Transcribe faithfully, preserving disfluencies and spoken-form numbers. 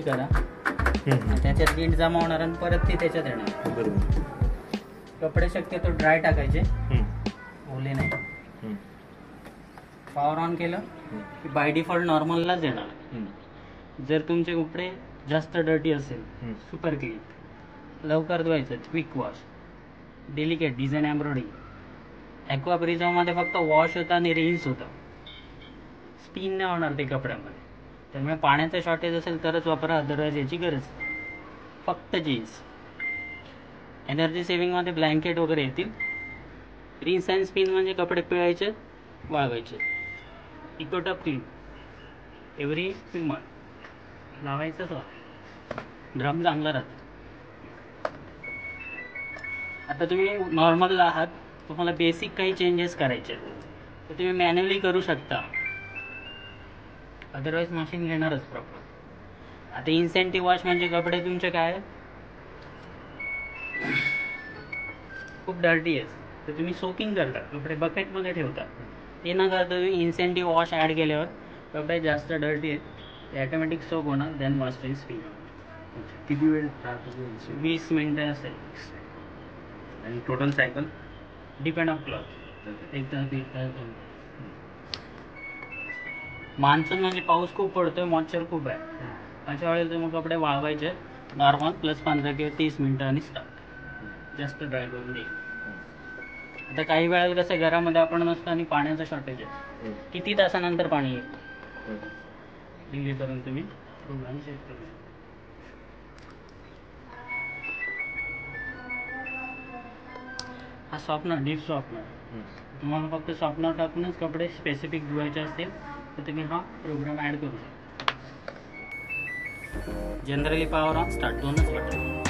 करा, त्याच्यात लीट जमा होणार आणि परत ती त्याच्यात येणार. बरोबर. कपडे शक्यतो ड्राय टाकायचे, ओले नाही. पॉवर ऑन केलं की बाय डिफॉल्ट नॉर्मललाच येणार. जर तुमचे कपडे जास्त डर्टी असेल, सुपर क्लीन, लवकर धुवायचं, quick wash, delicate design embroidery. Aqua प्रिझममध्ये फक्त वॉश होतं आणि रिन्स होतं, स्पिन नाही होणार ते कपड्यामध्ये. त्यामुळे पाण्याचं शॉर्टेज असेल तरच वापरा, अदरवाईज याची गरज नाही. फक्त जीन्स. एनर्जी सेव्हिंगमध्ये ब्लँकेट वगैरे येतील. रिन्स अँड स्पिन म्हणजे कपडे पिळायचे, वाळवायचे. Eco tub clean every two month लावायचंच वा, ड्रम चांगला राहतो. आता तुम्ही नॉर्मल आहात, तुम्हाला बेसिक काही चेंजेस करायचे तर तुम्ही मॅन्युअली करू शकता, अदरवाईज मशीन घेणारच प्रॉपर. आता इन्सेंटिव्ह वॉश म्हणजे कपडे तुमचे काय खूप डर्टी आहेत तर तुम्ही सोकिंग करता, कपडे बकेटमध्ये ठेवता. ते न करता तुम्ही इन्सेंटिव्ह वॉश ॲड केल्यावर कपडे जास्त डर्टी आहेत, ते ॲटोमॅटिक सोक होणार, देन वॉशिंग स्पिन. किती वेळ राहतो? वीस मिनटं असेल. आणि total cycle depend of cloth. एक तास दीड तास दोन. मान्सून म्हणजे पाऊस खूप पडतोय, मॉइश्चर खूप आहे, अशा वेळेला तुम्ही कपडे वाळवायचे नॉर्मल प्लस पंधरा किंवा तीस मिनटं आणि स्टार्ट, जास्त ड्राय करून दे. आता काही वेळेला कसं घरामध्ये आपण नसतो आणि पाण्याचं शॉर्टेज आहे, किती तासानंतर पाणी येईल, डिले करून तुम्ही प्रोग्राम चेक करू. हा सॉफ्टनर, डीप सॉफ्टनर. तुम्हाला फक्त सॉफ्टनर टाकूनच कपडे स्पेसिफिक धुवायचे असतील तर तुम्ही हा प्रोग्राम ॲड करू शकता. जनरली पॉवर ऑन, स्टार्ट दोनच बटन.